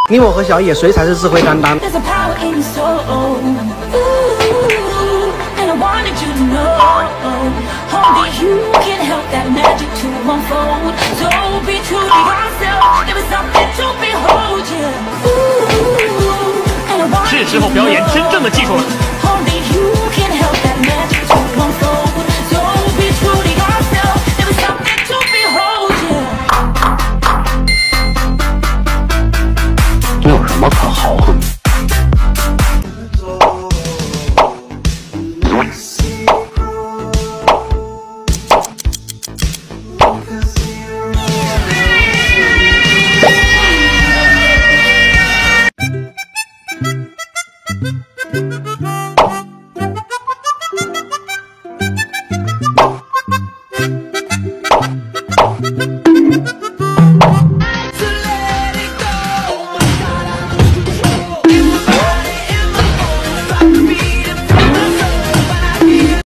你我和小野谁才是智慧担当？ 是时候表演真正的技术了。